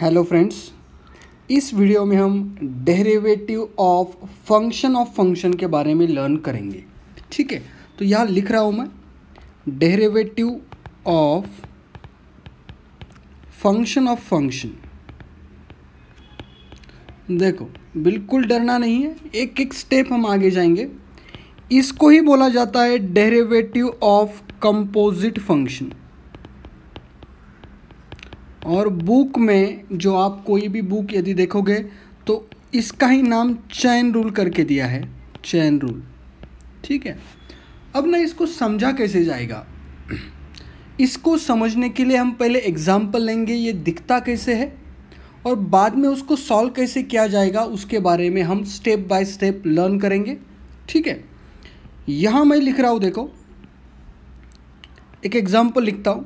Hello friends, इस video में हम डेरिवेटिव ऑफ फंक्शन के बारे में लर्न करेंगे। ठीक है, तो यहाँ लिख रहा हूँ मैं डेरिवेटिव ऑफ फंक्शन। देखो, बिल्कुल डरना नहीं है, एक एक स्टेप हम आगे जाएंगे। इसको ही बोला जाता है डेरिवेटिव ऑफ कंपोजिट फंक्शन। और बुक में जो आप कोई भी बुक यदि देखोगे तो इसका ही नाम चेन रूल करके दिया है, चेन रूल। ठीक है, अब ना इसको समझा कैसे जाएगा, इसको समझने के लिए हम पहले एग्जाम्पल लेंगे, ये दिखता कैसे है, और बाद में उसको सॉल्व कैसे किया जाएगा उसके बारे में हम स्टेप बाय स्टेप लर्न करेंगे। ठीक है, यहाँ मैं लिख रहा हूँ, देखो एक एग्जाम्पल लिखता हूँ।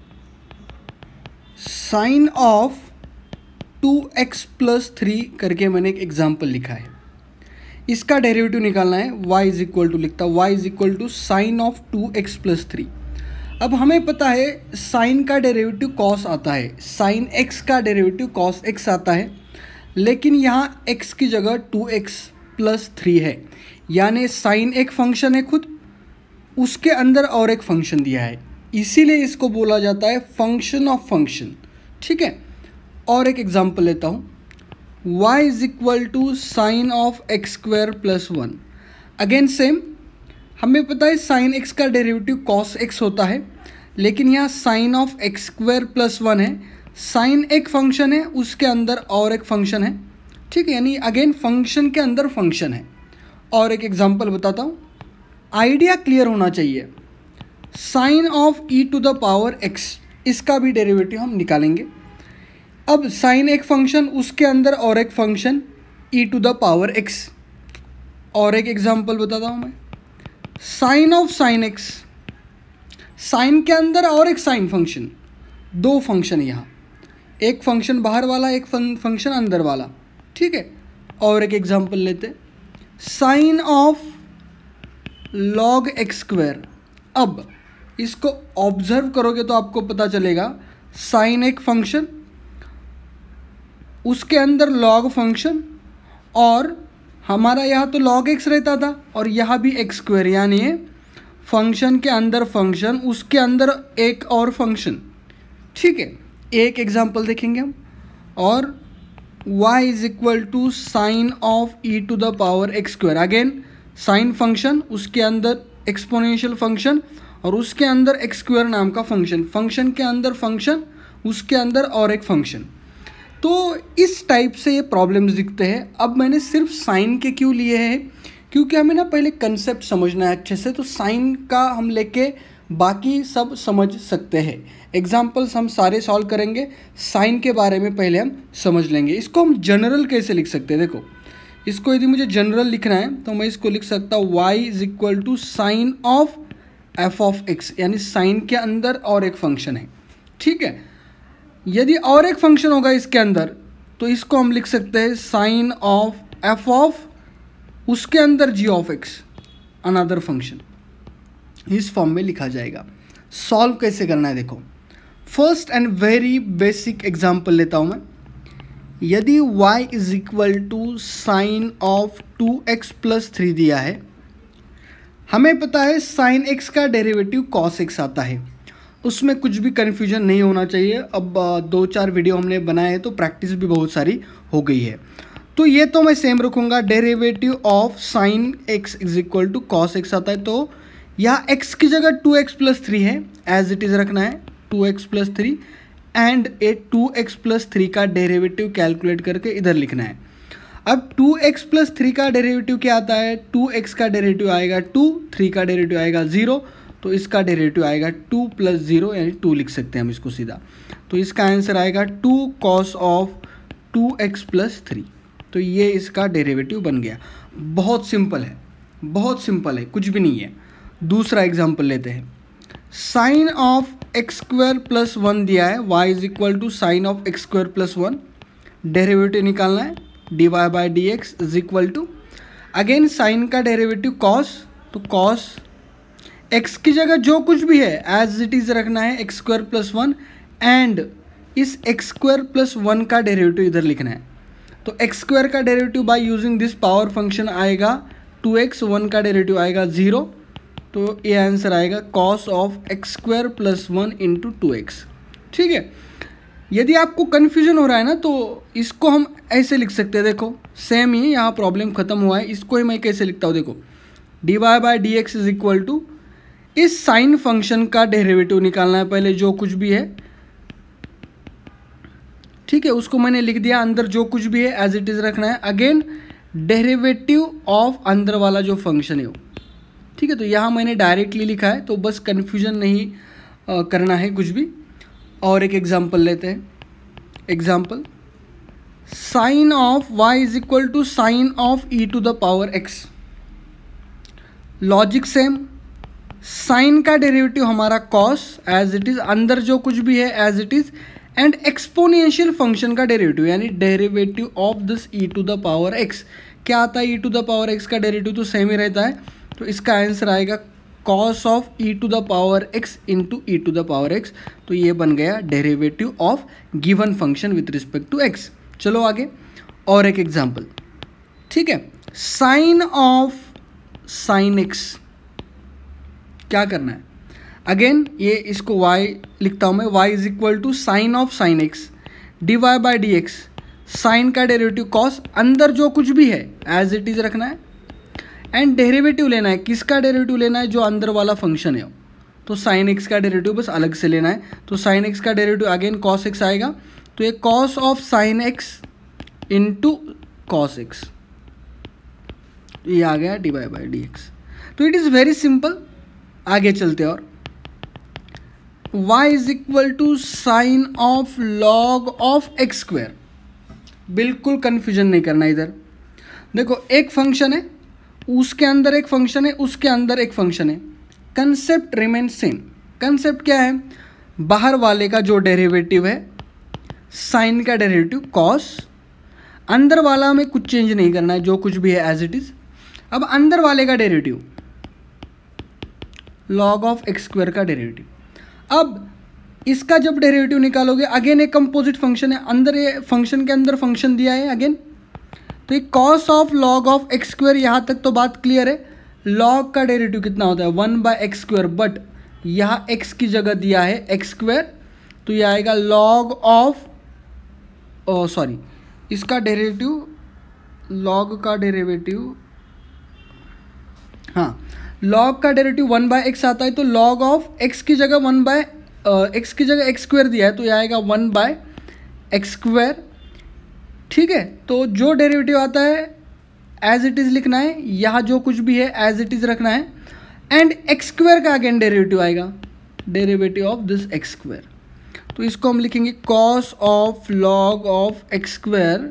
साइन ऑफ 2x + 3 करके मैंने एक एग्जाम्पल लिखा है। इसका डेरिवेटिव निकालना है, y इज इक्वल टू लिखता y is equal to sine of 2x + 3। अब हमें पता है साइन का डेरिवेटिव कॉस आता है, साइन x का डेरिवेटिव कॉस x आता है, लेकिन यहाँ x की जगह 2x + 3 है, यानी साइन एक फंक्शन है खुद, उसके अंदर और एक फंक्शन दिया है, इसीलिए इसको बोला जाता है फंक्शन ऑफ फंक्शन। ठीक है, और एक एग्जांपल लेता हूँ, y is equal to sine of x² + 1। Again same, हमें पता है साइन x का डेरिवेटिव कॉस x होता है, लेकिन यहाँ साइन ऑफ x² + 1 है, साइन एक फंक्शन है, उसके अंदर और एक फंक्शन है। ठीक है, यानी अगेन फंक्शन के अंदर फंक्शन है। और एक एग्जांपल बताता हूँ, आइडिया क्लियर होना चाहिए। साइन ऑफ e⁻x, इसका भी डेरिवेटिव हम निकालेंगे। अब साइन एक फंक्शन, उसके अंदर और एक फंक्शन e⁻x। और एक एग्जांपल बताता हूँ मैं, sine of sine x, sine के अंदर और एक साइन फंक्शन, दो फंक्शन यहाँ, एक फंक्शन बाहर वाला, एक फंक्शन अंदर वाला। ठीक है, और एक एग्जांपल लेते, साइन ऑफ log x²। अब इसको ऑब्जर्व करोगे तो आपको पता चलेगा, साइन एक फंक्शन, उसके अंदर log फंक्शन, और हमारा यहाँ तो log x रहता था और यहाँ भी x², यानी फंक्शन के अंदर फंक्शन, उसके अंदर एक और फंक्शन। ठीक है, एक एग्जांपल देखेंगे हम, और y is equal to sine of e⁻x²। Again sine function, उसके अंदर एक्सपोनेंशियल फंक्शन, और उसके अंदर x² नाम का फंक्शन, फंक्शन के अंदर फंक्शन, उसके अंदर और एक फंक्शन। तो इस टाइप से ये प्रॉब्लम्स दिखते हैं। अब मैंने सिर्फ साइन के क्यों लिए हैं, क्योंकि हमें ना पहले कंसेप्ट समझना है अच्छे से, तो साइन का हम लेके बाकी सब समझ सकते हैं। एग्जाम्पल्स हम सारे सॉल्व करेंगे, साइन के बारे में पहले हम समझ लेंगे। इसको हम जनरल कैसे लिख सकते हैं, देखो इसको यदि मुझे जनरल लिखना है तो मैं इसको लिख सकता हूँ y is equal to sine of f(x), यानी साइन के अंदर और एक फंक्शन है। ठीक है, यदि और एक फंक्शन होगा इसके अंदर तो इसको हम लिख सकते हैं साइन ऑफ f(, उसके अंदर g(x), अनदर फंक्शन। इस फॉर्म में लिखा जाएगा। सॉल्व कैसे करना है, देखो first and very basic example लेता हूँ मैं। यदि y is equal to sine of 2x + 3 दिया है, हमें पता है साइन x का डेरिवेटिव cos x आता है, उसमें कुछ भी कन्फ्यूजन नहीं होना चाहिए। अब 2-4 वीडियो हमने बनाए हैं तो प्रैक्टिस भी बहुत सारी हो गई है, तो ये तो मैं सेम रखूँगा। Derivative of sine x is equal to cos x आता है, तो यहाँ x की जगह 2x + 3 है, एज इट इज़ रखना है 2x + 3, एंड 2x + 3 का डेरिवेटिव कैलकुलेट करके इधर लिखना है। अब 2x + 3 का डेरिवेटिव क्या आता है, 2x का डेरिवेटिव आएगा 2, 3 का डेरिवेटिव आएगा 0, तो इसका डेरिवेटिव आएगा 2 + 0, यानी 2 लिख सकते हैं हम इसको सीधा। तो इसका आंसर आएगा 2 cos ऑफ 2x + 3। तो ये इसका डेरिवेटिव बन गया। बहुत सिंपल है, बहुत सिंपल है, कुछ भी नहीं है। दूसरा एग्जाम्पल लेते हैं, साइन ऑफ x² + 1 दिया है, y is equal to sine of x² + 1, derivative निकालना है, dy/dx is equal to, again sine का डेरिवेटिव cos, तो cos x की जगह जो कुछ भी है एज इट इज़ रखना है x² + 1, एंड इस एक्स स्क्वायर प्लस 1 का डेरिवेटिव इधर लिखना है। तो एक्स स्क्वायर का derivative by using this power function आएगा 2x, 1 का डेरिवेटिव आएगा 0। तो ये आंसर आएगा cos of x square plus 1 into 2x। ठीक है, यदि आपको कन्फ्यूजन हो रहा है ना तो इसको हम ऐसे लिख सकते हैं। देखो सेम ही यहाँ प्रॉब्लम खत्म हुआ है, इसको ही मैं कैसे लिखता हूँ। देखो dy by d x is equal to इस साइन फंक्शन का डेरिवेटिव निकालना है पहले, जो कुछ भी है। ठीक है, उसको मैंने लिख दिया, अंदर जो कुछ भी है एज इट इज रखना है। अगेन डेरिवेटिव ऑफ अंदर वाला जो फंक्शन है वो। ठीक है, तो यहाँ मैंने डायरेक्टली लिखा है, तो बस कन्फ्यूजन नहीं करना है कुछ भी। और एक एग्जाम्पल लेते हैं। Example, sine of y is equal to sine of e to the power x। Logic same, sine का डेरिवेटिव हमारा cos एज इट इज, अंदर जो कुछ भी है as it is, and exponential function का डेरिवेटिव यानी derivative of this e to the power x। क्या आता है e to the power x का डेरिवेटिव तो सेम ही रहता है, तो इसका आंसर आएगा cos of e to the power x into e to the power x। तो ये बन गया derivative of given function with respect to x। चलो आगे और एक एग्जांपल। ठीक है, साइन ऑफ साइन x क्या करना है। अगेन ये इसको y लिखता हूँ मैं, y is equal to sine of sine x d y by d x. Sine का डेरिवेटिव cos, अंदर जो कुछ भी है एज इट इज रखना है, एंड डेरिवेटिव लेना है। किसका डेरिवेटिव लेना है, जो अंदर वाला फंक्शन है। तो साइन एक्स का डेरिवेटिव बस अलग से लेना है। तो साइन एक्स का डेरिवेटिव अगेन cos x आएगा, तो ये cos of sine x into cos x, ये आ गया d y by d x. तो इट इज़ वेरी सिंपल। आगे चलते और y is equal to sine of log of x square. बिल्कुल कन्फ्यूजन नहीं करना इधर। देखो एक फंक्शन है, उसके अंदर एक फंक्शन है, उसके अंदर एक फंक्शन है, कंसेप्ट रिमेन सेम। कंसेप्ट क्या है, बाहर वाले का जो डेरिवेटिव है साइन का डेरिवेटिव cos, अंदर वाला में कुछ चेंज नहीं करना है, जो कुछ भी है एज इट इज। अब अंदर वाले का derivative log of x square का डेरिवेटिव। अब इसका जब डेरिवेटिव निकालोगे, अगेन एक कंपोजिट फंक्शन है, अंदर ये फंक्शन के अंदर फंक्शन दिया है अगेन, तो ये cos of log of x square. यहाँ तक तो बात क्लियर है। लॉग का डेरिवेटिव कितना होता है 1 बाय एक्स स्क्वायर, बट यहाँ x की जगह दिया है एक्स स्क्वायर, तो ये आएगा लॉग ऑफ सॉरी इसका डेरिवेटिव, लॉग का डेरिवेटिव, हाँ लॉग का डेरिवेटिव 1 बाय एक्स आता है, तो लॉग ऑफ x की जगह 1 बाय एक्स की जगह एक्स स्क्वायर दिया है, तो ये आएगा 1 बाय एक्स स्क्वायर। ठीक है, तो जो डेरिवेटिव आता है एज इट इज़ लिखना है, यहाँ जो कुछ भी है एज इट इज़ रखना है, एंड एक्स स्क्वायर का अगेन डेरिवेटिव आएगा, derivative of this x square. तो इसको हम लिखेंगे cos of log of x square,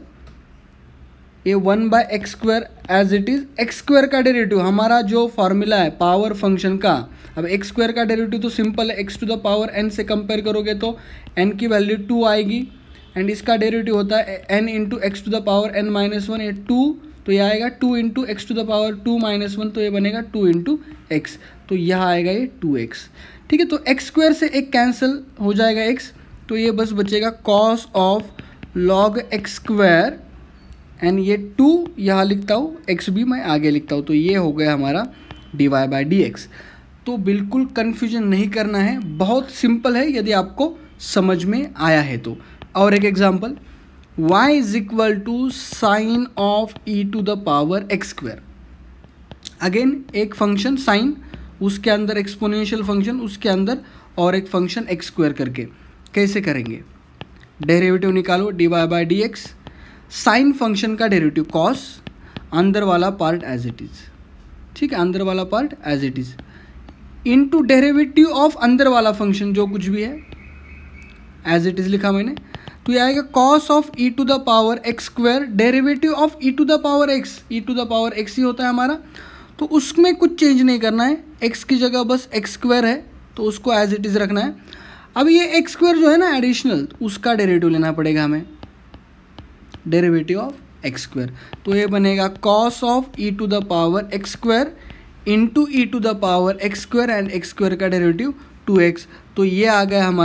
ये 1 by x square as it is. X square का डेरिवेटिव हमारा जो फॉर्मूला है पावर फंक्शन का, अब एक्स स्क्वायर का डेरिवेटिव तो सिंपल है, x to the power n से कंपेयर करोगे तो n की वैल्यू 2 आएगी, एंड इसका डेरिवेटिव होता है n into x to the power n minus 1, ये 2, तो यह आएगा 2 into x to the power 2 minus 1, तो ये बनेगा 2 इंटू एक्स, तो यह आएगा ये 2x। ठीक है, तो एक्स स्क्वायर से एक कैंसिल हो जाएगा x, तो ये बस बचेगा cos of log x square, and ये 2 यहाँ लिखता हूँ, x भी मैं आगे लिखता हूँ, तो ये हो गया हमारा d y by d x. तो बिल्कुल कन्फ्यूजन नहीं करना है, बहुत सिंपल है यदि आपको समझ में आया है तो। और एक example, y is equal to sine of e to the power x square. Again एक फंक्शन साइन, उसके अंदर एक्सपोनेंशियल फंक्शन, उसके अंदर और एक फंक्शन एक्स स्क्वायर करके कैसे करेंगे। डेरिवेटिव निकालो d y by d x, sine function का डेरिवेटिव cos, अंदर वाला पार्ट एज इट इज़। ठीक है, अंदर वाला part as it is, into derivative of अंदर वाला फंक्शन जो कुछ भी है एज इट इज़ लिखा मैंने, तो ये आएगा cos of e to the power x square, derivative of e to the power x, e to the power x ही होता है हमारा, तो उसमें कुछ चेंज नहीं करना है, x की जगह बस एक्स स्क्वायर है, तो उसको एज इट इज़ रखना है। अब ये एक्स स्क्वायर जो है ना एडिशनल, उसका डेरिवेटिव लेना पड़ेगा हमें, डेरिवेटिव ऑफ एक्स स्क्वायर, तो ये बनेगा cos of e to the power x square into e to the power x square, and x square का डेरिवेटिव 2x, तो ये आ गया हमारा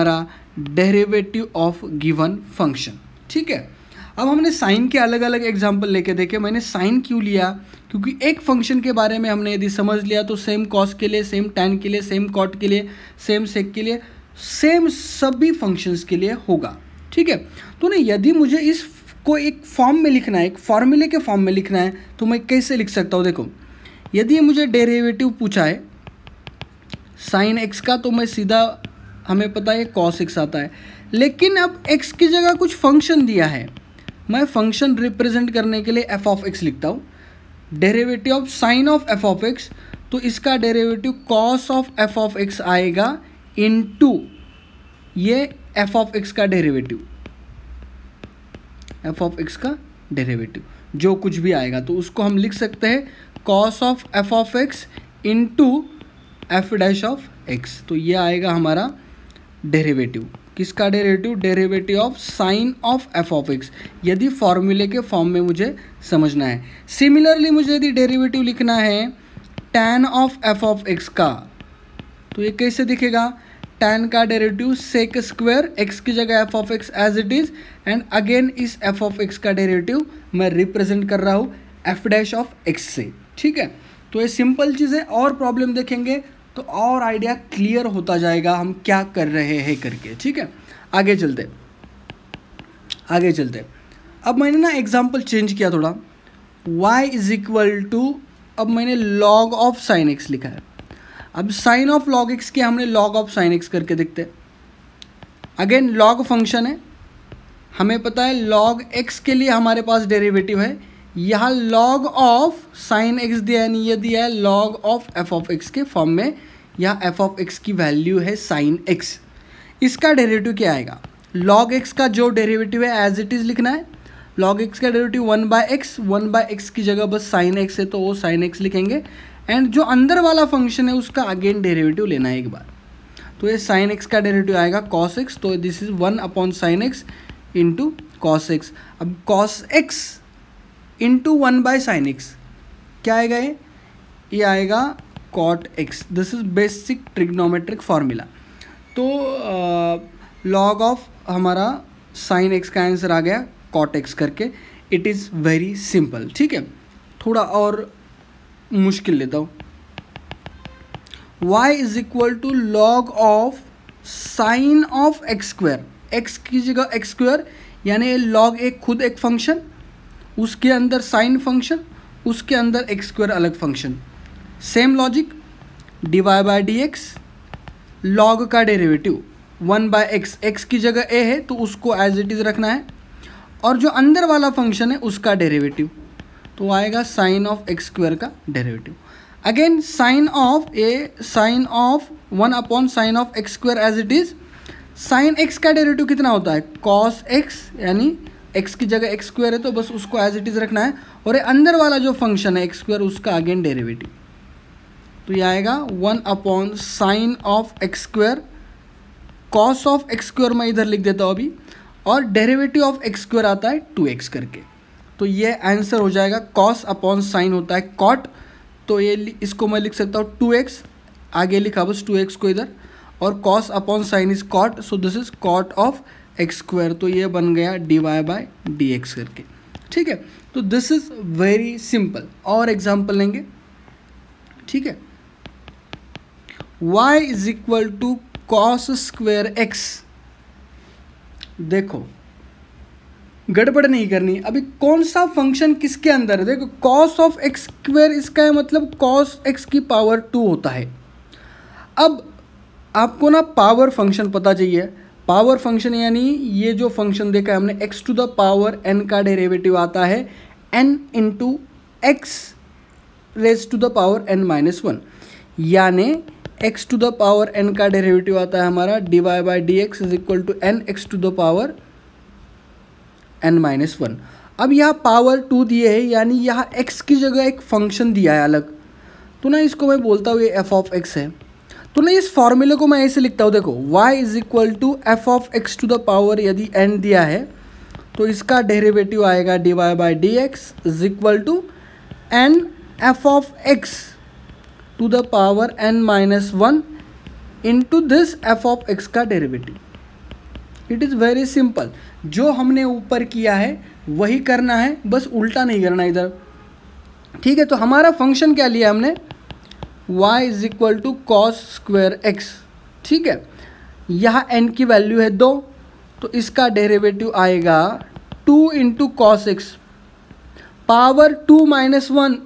डेरिवेटिव ऑफ गिवन फंक्शन। ठीक है, अब हमने साइन के अलग अलग एग्जाम्पल लेके देखे। मैंने साइन क्यों लिया, क्योंकि एक फंक्शन के बारे में हमने यदि समझ लिया तो सेम कॉस के लिए, सेम टैन के लिए, सेम कॉट के लिए, सेम सेक के लिए, सेम सभी फंक्शंस के लिए होगा। ठीक है, तो ना यदि मुझे इस को एक फॉर्म में लिखना है, एक फॉर्मूले के फॉर्म में लिखना है, तो मैं कैसे लिख सकता हूँ? देखो, यदि मुझे डेरिवेटिव पूछा है साइन एक्स का, तो मैं सीधा, हमें पता है कॉस एक्स आता है, लेकिन अब एक्स की जगह कुछ फंक्शन दिया है, मैं फंक्शन रिप्रेजेंट करने के लिए एफ ऑफ एक्स लिखता हूँ। Derivative of sine of f of x, तो इसका derivative cos of f of x आएगा इनटू ये एफ ऑफ एक्स का डेरिवेटिव, एफ ऑफ एक्स का डेरिवेटिव जो कुछ भी आएगा, तो उसको हम लिख सकते हैं cos of f of x into f dash of x. तो ये आएगा हमारा डेरिवेटिव, किसका derivative? Derivative of sine of f of x, यदि फॉर्मूले के फॉर्म में मुझे समझना है। सिमिलरली मुझे यदि डेरिवेटिव लिखना है tan of f of x का, तो ये कैसे दिखेगा? टैन का डेरिवेटिव सेक स्क्वायर, एक्स की जगह f of x as it is, and again इस एफ ऑफ एक्स का डेरिवेटिव मैं रिप्रेजेंट कर रहा हूँ एफ डैश ऑफ एक्स से। ठीक है, तो ये सिंपल चीज़ है, और प्रॉब्लम देखेंगे तो और आइडिया क्लियर होता जाएगा हम क्या कर रहे हैं करके। ठीक है, आगे चलते अब मैंने ना एग्जाम्पल चेंज किया थोड़ा, y इज इक्वल टू, अब मैंने log ऑफ साइन एक्स लिखा है। अब साइन ऑफ log x के हमने log ऑफ साइन x करके देखते हैं। अगेन log फंक्शन है, हमें पता है log x के लिए हमारे पास डेरिवेटिव है, यहाँ log ऑफ साइन x दिया है, नहीं ये दिया है log of f of x के फॉर्म में, यहाँ f ऑफ x की वैल्यू है साइन x। इसका डेरिवेटिव क्या आएगा? log x का जो डेरिवेटिव है एज इट इज़ लिखना है, log x का डेरिवेटिव 1/x की जगह बस साइन x है तो वो साइन x लिखेंगे, एंड जो अंदर वाला फंक्शन है उसका अगेन डेरिवेटिव लेना है एक बार, तो ये साइन x का डेरिवेटिव आएगा cos x, तो this is 1/sin x into cos x। अब cos x into 1/sin x क्या आएगा? ये आएगा cot x। This is basic trigonometric formula. तो log ऑफ हमारा sin x का आंसर आ गया cot x करके। It is very simple. ठीक है, थोड़ा और मुश्किल लेता हूँ। y is equal to log of sine of x square, x की जगह एक्स स्क्वायर, यानी log एक खुद एक फंक्शन, उसके अंदर साइन फंक्शन, उसके अंदर एक्स स्क्वायर अलग function, same logic, dy/dx, log का डेरिवेटिव 1/x, x की जगह a है तो उसको एज इट इज़ रखना है, और जो अंदर वाला फंक्शन है उसका डेरिवेटिव, तो आएगा साइन ऑफ एक्स स्क्वायर का derivative. Again sine of 1/sin of x square as it is, sine x का डेरिवेटिव कितना होता है? cos x, यानी x की जगह एक्स स्क्वायर है तो बस उसको एज इट इज़ रखना है, और ये अंदर वाला जो फंक्शन है एक्स स्क्वायर उसका अगेन डेरिवेटिव, तो ये आएगा 1/sin of x square, cos of x square मैं इधर लिख देता हूँ अभी, और डेरिवेटिव ऑफ एक्स स्क्वायर आता है 2x करके, तो ये आंसर हो जाएगा। cos/sin होता है cot, तो ये इसको मैं लिख सकता हूँ 2x, आगे लिखा बस 2x को इधर, और cos/sin is cot, so this is cot of x square, तो ये बन गया dy/dx करके। ठीक है, तो दिस इज वेरी सिंपल। और एग्जाम्पल लेंगे। ठीक है, y is equal to cos square x। देखो गड़बड़ नहीं करनी, अभी कौन सा फंक्शन किसके अंदर है? देखो cos ऑफ एक्स स्क्वायर, इसका है मतलब cos x की पावर 2 होता है। अब आपको ना पावर फंक्शन पता चाहिए, पावर फंक्शन यानी ये जो फंक्शन देखा है हमने x to the power n का डेरिवेटिव आता है n into x raise to the power n-1, यानी x to the power n का डेरिवेटिव आता है हमारा dy/dx is equal to nx to the power n-1। अब यहाँ पावर 2 दिए है, यानी यहाँ x की जगह एक फंक्शन दिया है अलग, तो ना इसको मैं बोलता हूँ ये f ऑफ x है। तो ना इस फॉर्मूले को मैं ऐसे लिखता हूँ, देखो y is equal to f of x to the power, यदि n दिया है तो इसका डेरिवेटिव आएगा dy/dx is equal to n f of x to the power n-1 into this f of x का derivative. It is very simple, जो हमने ऊपर किया है वही करना है, बस उल्टा नहीं करना इधर। ठीक है, तो हमारा फंक्शन क्या लिया हमने, y is equal to cos square x. ठीक है, यहाँ n की वैल्यू है 2, तो इसका डेरिवेटिव आएगा 2 into cos x, power 2 minus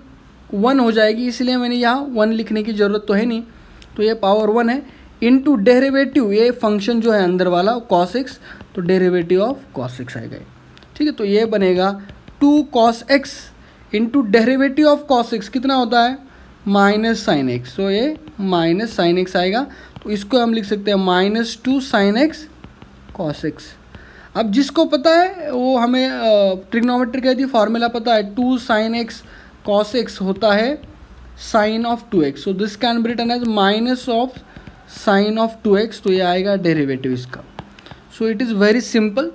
1 हो जाएगी, इसलिए मैंने यहाँ 1 लिखने की ज़रूरत तो है नहीं, तो ये पावर 1 है, इंटू डेरिवेटिव, ये फंक्शन जो है अंदर वाला कॉस एक्स, तो डेरिवेटिव ऑफ कॉस एक्स आएगा। ठीक है, तो ये बनेगा 2 cos x into derivative of cos x कितना होता है, माइनस साइन एक्स, तो ये माइनस साइन एक्स आएगा, तो इसको हम लिख सकते हैं -2 साइन एक्स कॉस एक्स। अब जिसको पता है वो हमें ट्रिग्नोमेट्री का यदि फॉर्मूला पता है, 2 साइन एक्स कॉस एक्स होता है sine of 2x, so this can be written as minus of sine of 2x, तो ये आएगा डेरिवेटिव इसका। So it is very simple.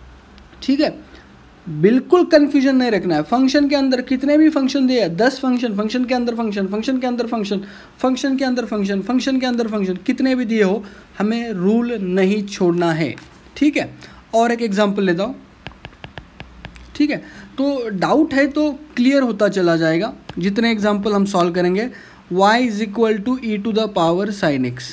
ठीक है, बिल्कुल कन्फ्यूजन नहीं रखना है। फंक्शन के अंदर कितने भी फंक्शन दिए, 10 फंक्शन, फंक्शन के अंदर फंक्शन, फंक्शन के अंदर फंक्शन, फंक्शन के अंदर फंक्शन, फंक्शन के अंदर फंक्शन, कितने भी दिए हो, हमें रूल नहीं छोड़ना है। ठीक है, और एक एग्जांपल लेता हूँ। ठीक है, तो डाउट है तो क्लियर होता चला जाएगा जितने एग्जांपल हम सॉल्व करेंगे। y is equal to e to the power sine x,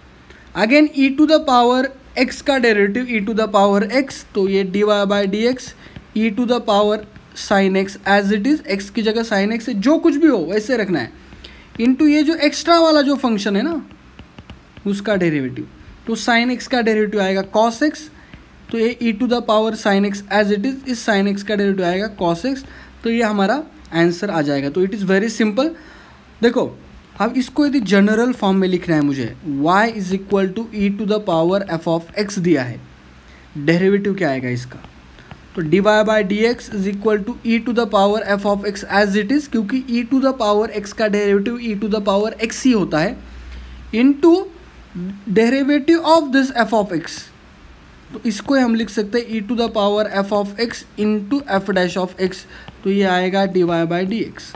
again e to the power x का derivative e to the power x, तो ये dy by d x e to the power sine x as it is, x की जगह sine x है, जो कुछ भी हो वैसे रखना है, इंटू ये जो एक्स्ट्रा वाला जो फंक्शन है ना उसका डेरिवेटिव, तो साइन एक्स का डेरिवेटिव आएगा कॉस एक्स, तो ये e to the power sine x as it is, इस साइन एक्स का डेरिवेटिव आएगा कॉस एक्स, तो ये हमारा आंसर आ जाएगा। तो इट इज़ वेरी सिंपल। देखो अब इसको यदि जनरल फॉर्म में लिखना है मुझे, y is equal to e to the power f of x दिया है, डेरिवेटिव क्या आएगा इसका, तो d y by d x is equal to e to the power f of x as it is, क्योंकि e to the power x का derivative e to the power x ही होता है, into derivative of this f of x, तो इसको हम लिख सकते हैं e to the power f of x into f dash of x, तो ये आएगा d y by d x.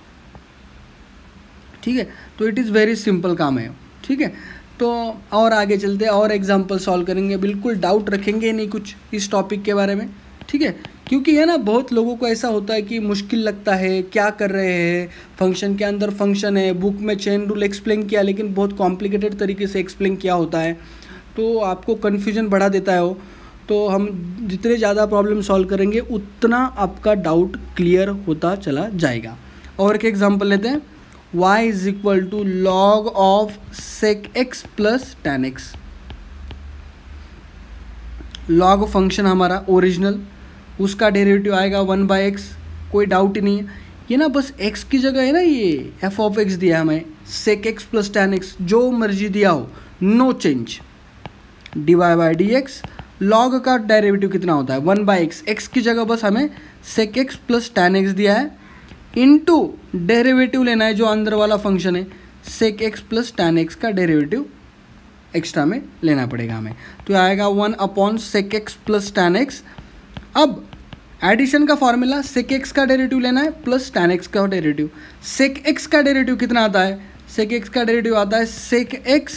ठीक है, तो इट इज़ वेरी सिंपल काम है। ठीक है, तो और आगे चलते हैं और एग्जांपल सॉल्व करेंगे, बिल्कुल डाउट रखेंगे नहीं कुछ इस टॉपिक के बारे में। ठीक है, क्योंकि है ना बहुत लोगों को ऐसा होता है कि मुश्किल लगता है, क्या कर रहे हैं, फंक्शन के अंदर फंक्शन है, बुक में चेन रूल एक्सप्लेन किया लेकिन बहुत कॉम्प्लिकेटेड तरीके से एक्सप्लेन किया होता है, तो आपको कन्फ्यूजन बढ़ा देता है वो। तो हम जितने ज़्यादा प्रॉब्लम सॉल्व करेंगे उतना आपका डाउट क्लियर होता चला जाएगा। और एक एग्जांपल लेते हैं, y is equal to log of sec x plus tan x. Log function हमारा ओरिजिनल, उसका डेरिवेटिव आएगा 1/x, कोई डाउट ही नहीं है। ये ना बस x की जगह है ना, ये f ऑफ x दिया हमें, sec x plus tan x, जो मर्जी दिया हो, no change, d y by d x. Log का डेरिवेटिव कितना होता है 1/x, x की जगह बस हमें sec x plus tan x दिया है, इनटू डेरिवेटिव लेना है जो अंदर वाला फंक्शन है, sec x plus tan x का डेरिवेटिव एक्स्ट्रा में लेना पड़ेगा हमें, तो आएगा 1 sec x plus tan x. अब एडिशन का फॉर्मूला, सेक एक्स का डेरिवेटिव लेना है प्लस टैन एक्स का डेरिवेटिव। सेक एक्स का डेरिवेटिव कितना आता है, सेक एक्स का डेरिवेटिव आता है sec x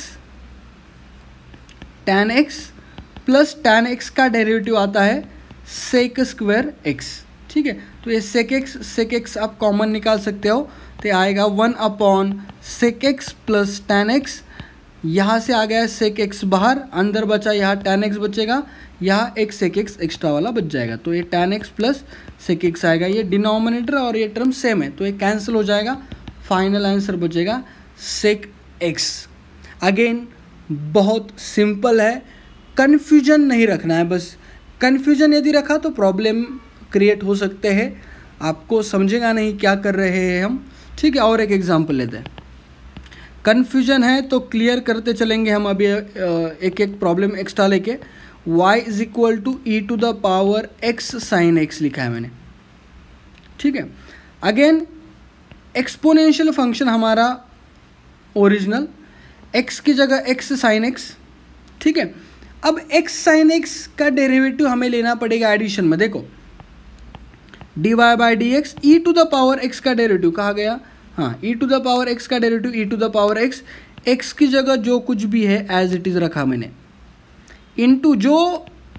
tan x plus tan x का डेरिवेटिव आता है सेक स्क्वायर एक्स। ठीक है, तो ये सेक एक्स आप कॉमन निकाल सकते हो, तो आएगा 1 sec x plus tan x. यहाँ से आ गया सेक एक्स बाहर, अंदर बचा यहाँ टैन एक्स बचेगा, यहाँ एक सेक एक्स एक्स्ट्रा वाला बच जाएगा, तो ये tan x plus sec x आएगा। ये डिनोमिनेटर और ये टर्म सेम है, तो ये कैंसिल हो जाएगा, फाइनल आंसर बचेगा सेक एक्स। अगेन बहुत सिंपल है, कन्फ्यूजन नहीं रखना है, बस कन्फ्यूजन यदि रखा तो प्रॉब्लम क्रिएट हो सकते हैं, आपको समझेगा नहीं क्या कर रहे हैं हम। ठीक है, और एक एग्जांपल लेते हैं, कन्फ्यूजन है तो क्लियर करते चलेंगे हम अभी एक एक प्रॉब्लम एक्स्ट्रा लेके। y is equal to e to the power x sine x लिखा है मैंने। ठीक है, अगेन एक्सपोनेंशियल फंक्शन हमारा ओरिजिनल, x की जगह x साइन x। ठीक है, अब x साइन x का डेरिवेटिव हमें लेना पड़ेगा एडिशन में। देखो d y by d x, e to the power x का डेरिवेटिव कहा गया, हाँ e to the power x का derivative e to the power x की जगह जो कुछ भी है एज इट इज़ रखा मैंने, इनटू जो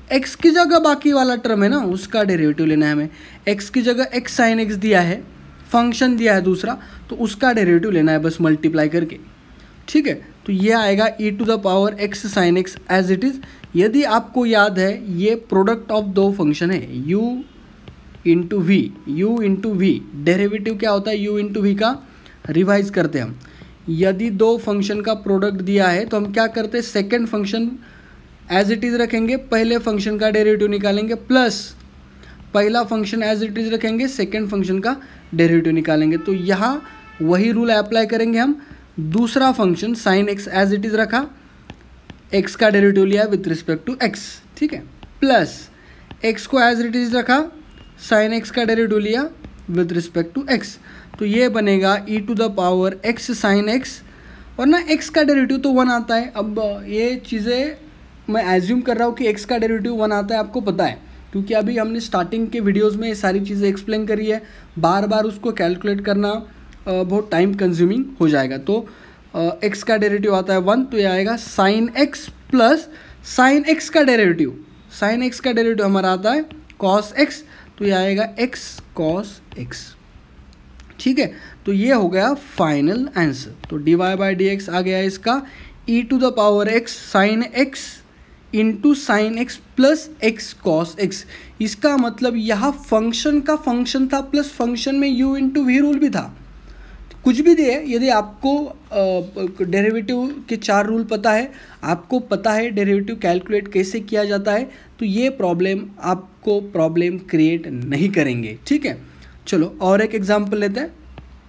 x की जगह बाकी वाला टर्म है ना उसका डेरिवेटिव लेना है हमें। x की जगह x साइन x दिया है, फंक्शन दिया है दूसरा, तो उसका डेरिवेटिव लेना है बस मल्टीप्लाई करके। ठीक है, तो ये आएगा e to the power x sine x as it is. यदि आपको याद है ये प्रोडक्ट ऑफ दो फंक्शन है u इंटू वी। डेरिवेटिव क्या होता है u इंटू वी का, रिवाइज करते हैं हम। यदि दो फंक्शन का प्रोडक्ट दिया है तो हम क्या करते हैं, second function as it is रखेंगे, पहले फंक्शन का डेरिवेटिव निकालेंगे, प्लस पहला फंक्शन एज इट इज़ रखेंगे, सेकेंड फंक्शन का डेरिवेटिव निकालेंगे। तो यहाँ वही रूल अप्लाई करेंगे हम। दूसरा function sine x as it is रखा, एक्स का डेरिवेटिव लिया विथ रिस्पेक्ट टू एक्स, ठीक है, प्लस एक्स को एज इट इज़ रखा, साइन एक्स का डेरिवेटिव लिया विथ रिस्पेक्ट टू एक्स। तो ये बनेगा e to the power x sine x, और ना x का डेरिवेटिव तो 1 आता है। अब ये चीज़ें मैं एज्यूम कर रहा हूँ कि x का डेरिवेटिव 1 आता है, आपको पता है, क्योंकि अभी हमने स्टार्टिंग के वीडियोस में ये सारी चीज़ें एक्सप्लेन करी है। बार बार उसको कैलकुलेट करना बहुत टाइम कंज्यूमिंग हो जाएगा। तो x का डेरिवेटिव आता है 1, तो ये आएगा sine x plus sine x का डेरिवेटिव, साइन x का डेरिवेटिव हमारा आता है कॉस x, तो ये आएगा x कॉस x। ठीक है, तो ये हो गया फाइनल आंसर। तो dy बाई डी एक्स आ गया इसका e to the power x sine x into sine x plus x cos x. इसका मतलब यहाँ फंक्शन का फंक्शन था प्लस फंक्शन में u इंटू वी रूल भी था। कुछ भी दे, यदि आपको डेरिवेटिव के 4 रूल पता है, आपको पता है डेरिवेटिव कैलकुलेट कैसे किया जाता है, तो ये आपको प्रॉब्लम क्रिएट नहीं करेंगे। ठीक है, चलो और एक एग्जांपल लेते हैं।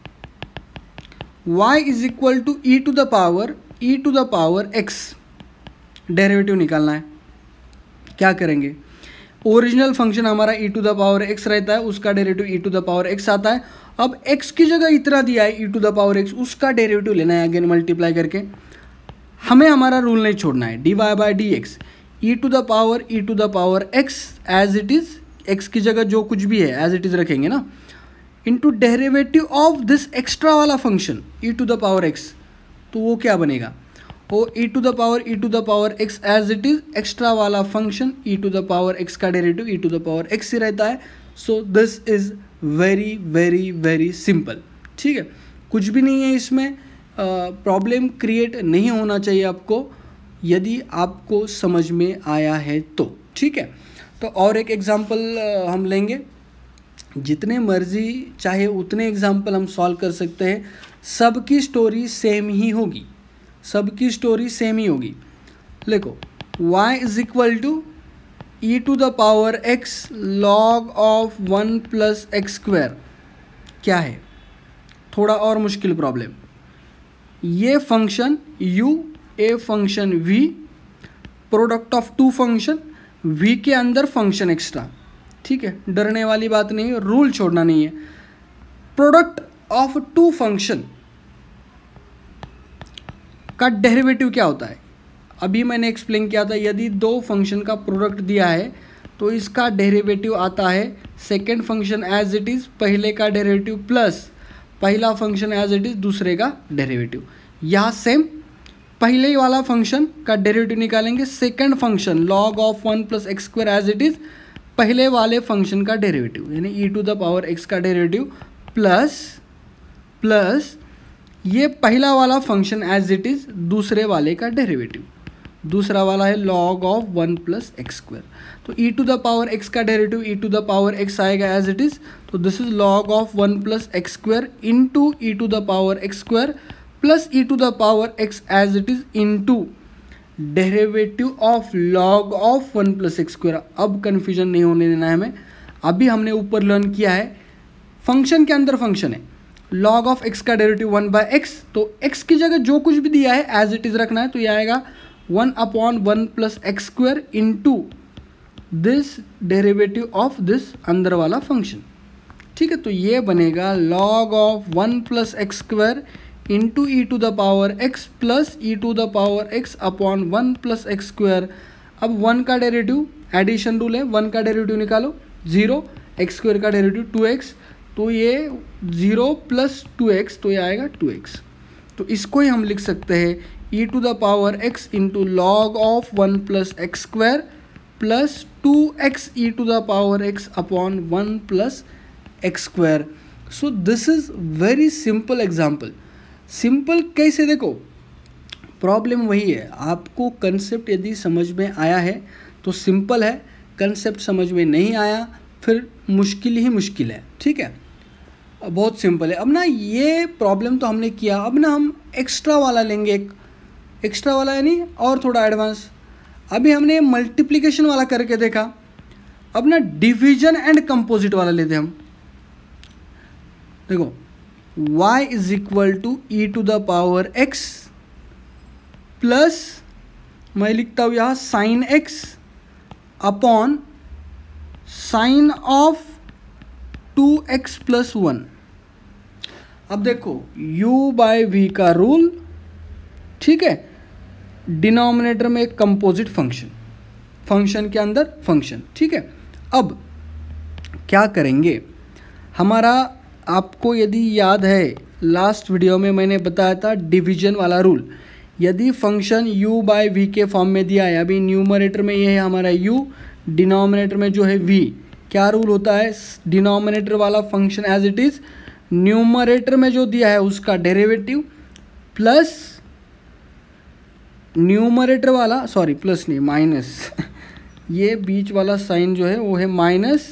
y is equal to e to the power x, derivative निकालना है। क्या करेंगे, ओरिजिनल फंक्शन हमारा e to the power x रहता है, उसका derivative e to the power x आता है। अब x की जगह इतना दिया है e to the power x, उसका डेरिवेटिव लेना है अगेन मल्टीप्लाई करके। हमें हमारा रूल नहीं छोड़ना है, dy by d x e to the power x as it is, x की जगह जो कुछ भी है एज इट इज़ रखेंगे ना, into derivative of this extra वाला function e to the power x। तो वो क्या बनेगा, वो e to the power x as it is, extra वाला function e to the power x का derivative e to the power x ही रहता है। So this is very very very simple. ठीक है, कुछ भी नहीं है इसमें, प्रॉब्लम क्रिएट नहीं होना चाहिए आपको, यदि आपको समझ में आया है तो। ठीक है, तो और एक एग्जांपल हम लेंगे, जितने मर्जी चाहे उतने एग्जांपल हम सॉल्व कर सकते हैं, सबकी स्टोरी सेम ही होगी, सबकी स्टोरी सेम ही होगी। देखो y is equal to e to the power x log of 1 plus x square. क्या है, थोड़ा और मुश्किल प्रॉब्लम। ये function u, a function v, product of 2 function, v के अंदर फंक्शन एक्स्ट्रा। ठीक है, डरने वाली बात नहीं है, रूल छोड़ना नहीं है। प्रोडक्ट ऑफ 2 फंक्शन का डेरिवेटिव क्या होता है, अभी मैंने एक्सप्लेन किया था। यदि 2 फंक्शन का प्रोडक्ट दिया है तो इसका डेरिवेटिव आता है second function as it is, पहले का डेरिवेटिव प्लस पहला फंक्शन एज इट इज़, दूसरे का डेरिवेटिव। यहाँ सेम पहले वाला फंक्शन का डेरिवेटिव निकालेंगे, second function log of 1 plus x square as it is, पहले वाले फंक्शन का डेरिवेटिव यानी e to the power x का डेरिवेटिव प्लस ये पहला वाला फंक्शन एज इट इज़, दूसरे वाले का डेरिवेटिव। दूसरा वाला है log of 1 plus x square. तो e to the power x का derivative e to the power x आएगा एज इट इज़, तो this is log of 1 plus x square into e to the power x square plus e to the power x as it is into derivative of log of 1 plus x square. अब confusion नहीं होने देना है हमें। अभी हमने ऊपर learn किया है फंक्शन के अंदर फंक्शन है, log ऑफ x का डेरिवेटिव 1 बाय एक्स, तो x की जगह जो कुछ भी दिया है एज इट इज़ रखना है। तो ये आएगा 1/1 plus x square into this derivative of this अंदर वाला फंक्शन। ठीक है, तो ये बनेगा log of 1 plus x square into e to the power x plus e to the power x upon 1 plus x square. अब 1 का डेरिवेटिव, एडिशन रूल है, 1 का डेरिवेटिव निकालो 0, एक्स स्क्वायर का डेरिवेटिव 2x, तो ये 0 प्लस 2x, तो ये आएगा 2x। तो इसको ही हम लिख सकते हैं e to the power x into log of 1 plus x square plus 2x e to the power x upon 1 plus x square. So this is very simple example. Simple कैसे, देखो प्रॉब्लम वही है, आपको कंसेप्ट यदि समझ में आया है तो सिंपल है, कंसेप्ट समझ में नहीं आया फिर मुश्किल ही मुश्किल है। ठीक है, बहुत सिंपल है। अब ना ये प्रॉब्लम तो हमने किया, अब ना हम एक्स्ट्रा वाला लेंगे, एक एक्स्ट्रा वाला यानी और थोड़ा एडवांस। अभी हमने मल्टीप्लिकेशन वाला करके देखा, अब ना डिवीजन एंड कंपोजिट वाला लेते हैं हम। देखो y is equal to e to the power x plus मैं लिखता हूँ यहाँ sine x upon sine of 2x plus 1। अब देखो u बाय v का रूल, ठीक है, डिनोमिनेटर में एक कंपोजिट फंक्शन, फंक्शन के अंदर फंक्शन। ठीक है, अब क्या करेंगे, हमारा आपको यदि याद है लास्ट वीडियो में मैंने बताया था डिवीजन वाला रूल। यदि फंक्शन u बाय v के फॉर्म में दिया है, अभी न्यूमरेटर में ये है हमारा u, डिनोमिनेटर में जो है v, क्या रूल होता है, डिनोमिनेटर वाला function as it is, numerator में जो दिया है उसका डेरिवेटिव प्लस न्यूमरेटर वाला, सॉरी प्लस नहीं माइनस ये बीच वाला साइन जो है वो है माइनस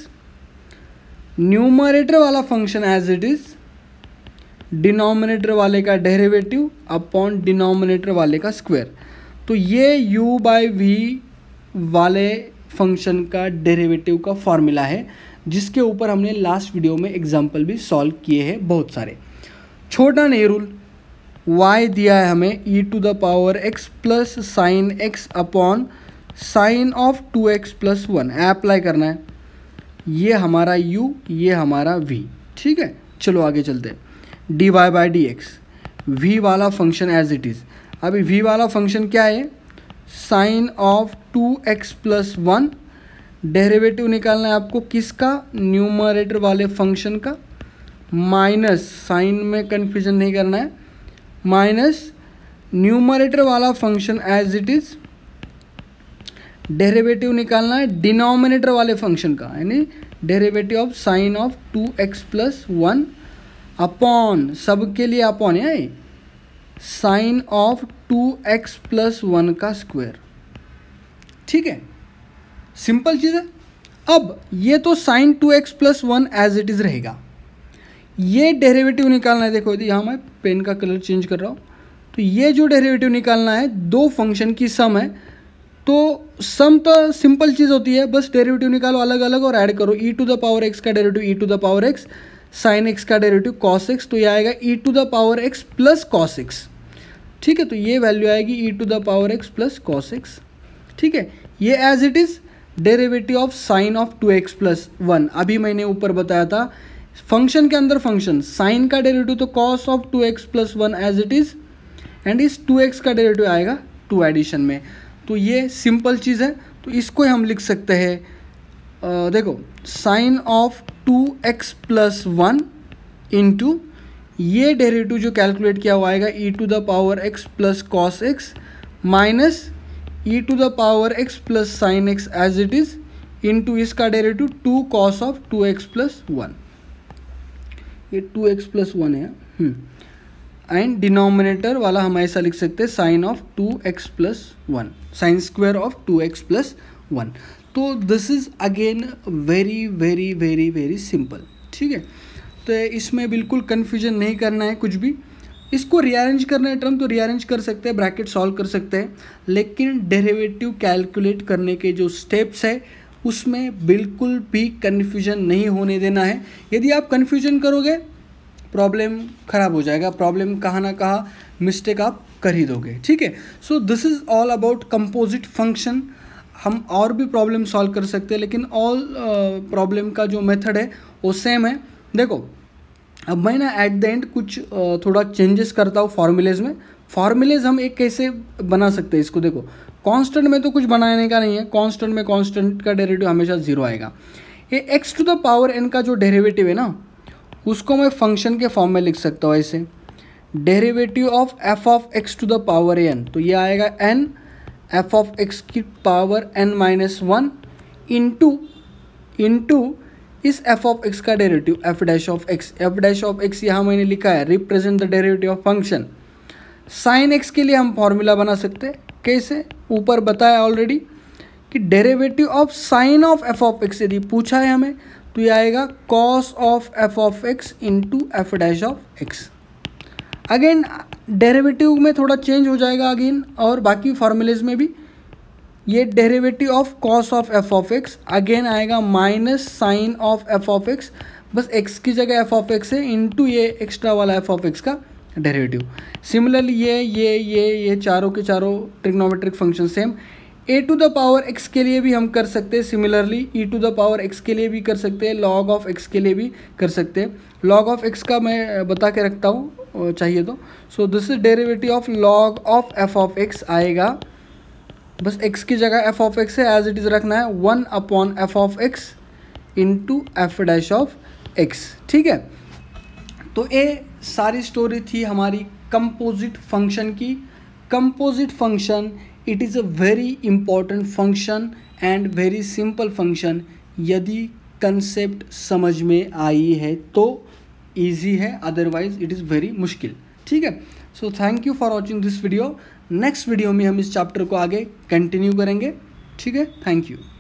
न्यूमरेटर वाला function as it is, denominator वाले का डेरिवेटिव अपॉन डिनोमिनेटर वाले का स्क्वायर। तो ये u बाय v वाले फंक्शन का डेरिवेटिव का फॉर्मूला है, जिसके ऊपर हमने लास्ट वीडियो में एग्जांपल भी सॉल्व किए हैं बहुत सारे। छोटा नहीं रूल, y दिया है हमें e to the power x plus sine x upon sine of 2x plus 1 apply करना है। ये हमारा u, ये हमारा v। ठीक है, चलो आगे चलते हैं। dy by d x, v वाला फंक्शन एज इट इज़। अभी v वाला फंक्शन क्या है, sine of 2x plus 1, derivative निकालना है आपको किसका, न्यूमरेटर वाले फंक्शन का, माइनस साइन में कन्फ्यूजन नहीं करना है, माइनस न्यूमरेटर वाला function as it is, derivative निकालना है डिनोमिनेटर वाले फंक्शन का, यानी derivative of sine of 2x plus 1 upon, सबके लिए अपॉन है, साइन ऑफ 2x प्लस 1 का स्क्वायर। ठीक है, सिंपल चीज़ है। अब ये तो sine 2x plus 1 as it is रहेगा, ये डेरिवेटिव निकालना है। देखो यदि यहाँ मैं पेन का कलर चेंज कर रहा हूँ, तो ये जो डेरिवेटिव निकालना है, दो फंक्शन की सम है, तो सम तो सिंपल चीज़ होती है, बस डेरिवेटिव निकालो अलग अलग और ऐड करो। e to the power x का derivative e to the power x, sine x का डेरिवेटिव cos x, तो ये आएगा e to the power x plus cos x। ठीक है, तो ये वैल्यू आएगी e to the power x plus cos x। ठीक है, ये as it is derivative of sine of 2x plus 1। अभी मैंने ऊपर बताया था फंक्शन के अंदर फंक्शन, साइन का डेरिवेटिव तो cos of 2x plus 1 as it is, and इस 2x का डेरिवेटिव आएगा 2 एडिशन में। तो ये सिंपल चीज़ है, तो इसको हम लिख सकते हैं, देखो sine of 2x plus 1 into ये डेरिवेटिव जो कैलकुलेट किया हुआ आएगा e to the power x plus cos x minus e to the power x plus sine x as it is into इसका derivative 2 cos of 2x plus 1, ये 2x plus 1 है। And denominator वाला हम ऐसा लिख सकते हैं sine of 2x plus 1, sine square of 2x plus 1। तो this is again very very very very simple. ठीक है, तो इसमें बिल्कुल कन्फ्यूजन नहीं करना है कुछ भी। इसको रीअरेंज करना है टर्म तो रीअरेंज कर सकते हैं, ब्रैकेट सॉल्व कर सकते हैं, लेकिन डेरिवेटिव कैलकुलेट करने के जो स्टेप्स है उसमें बिल्कुल भी कन्फ्यूजन नहीं होने देना है। यदि आप कन्फ्यूजन करोगे प्रॉब्लम ख़राब हो जाएगा, प्रॉब्लम कहाँ ना कहाँ मिस्टेक आप कर ही दोगे। ठीक है, so this is all about composite function. हम और भी प्रॉब्लम सॉल्व कर सकते हैं, लेकिन ऑल प्रॉब्लम का जो मेथड है वो सेम है। देखो अब मैं ना एट द एंड कुछ थोड़ा चेंजेस करता हूँ फॉर्मूलेज में। फॉर्मूलेज हम एक कैसे बना सकते हैं इसको, देखो कांस्टेंट में तो कुछ बनाने का नहीं है, कांस्टेंट में कांस्टेंट का डेरिवेटिव हमेशा 0 आएगा। ये x to the power n का जो डेरिवेटिव है ना, उसको मैं फंक्शन के फॉर्म में लिख सकता हूँ ऐसे, derivative of f of x to the power n, तो ये आएगा n एफ ऑफ एक्स की पावर n-1 इंटू इस एफ ऑफ एक्स का derivative f dash of x. F dash of x यहाँ मैंने लिखा है represent the derivative of function. Sine x के लिए हम फॉर्मूला बना सकते हैं, कैसे, ऊपर बताया ऑलरेडी कि derivative of sine of f of x यदि पूछा है हमें तो ये आएगा cos of f of x into f dash of x. Again derivative में थोड़ा चेंज हो जाएगा अगेन, और बाकी फॉर्मूलेज में भी ये derivative of cos of f of x again आएगा minus sine of f of x, बस एक्स की जगह एफ ऑफ एक्स है इंटू ये एक्स्ट्रा वाला एफ ऑफ एक्स का डेरिवेटिव। सिमिलरली ये चारों के चारों trigonometric function same. A to the power x के लिए भी हम कर सकते हैं, similarly e to the power x के लिए भी कर सकते हैं, लॉग ऑफ एक्स के लिए भी कर सकते हैं। लॉग ऑफ एक्स का मैं बता के रखता हूँ चाहिए तो। So this is derivative of log of f of x आएगा, बस x की जगह एफ ऑफ एक्स है एज इट इज़ रखना है 1/f of x into f dash of x. ठीक है, तो ये सारी स्टोरी थी हमारी कंपोजिट फंक्शन की। Composite function it is a very important function and very simple function. यदि कंसेप्ट समझ में आई है तो ईजी है, अदरवाइज इट इज़ वेरी मुश्किल। ठीक है, so thank you for watching this video. Next video में हम इस चैप्टर को आगे कंटिन्यू करेंगे। ठीक है, थैंक यू।